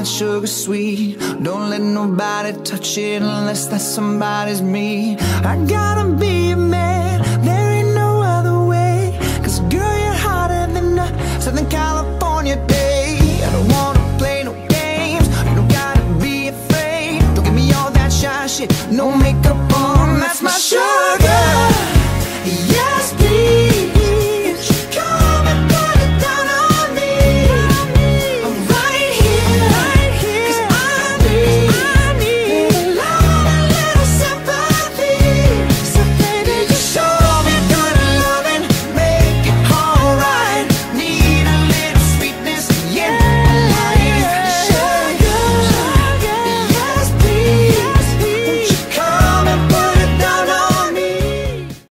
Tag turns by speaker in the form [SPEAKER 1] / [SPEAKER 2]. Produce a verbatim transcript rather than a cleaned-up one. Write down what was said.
[SPEAKER 1] that sugar sweet. Don't let nobody touch it unless that somebody's me. I gotta be a man, there ain't no other way. Cause girl, you're hotter than a Southern California day. I don't wanna play no games, you don't gotta be afraid. Don't give me all that shy shit, no makeup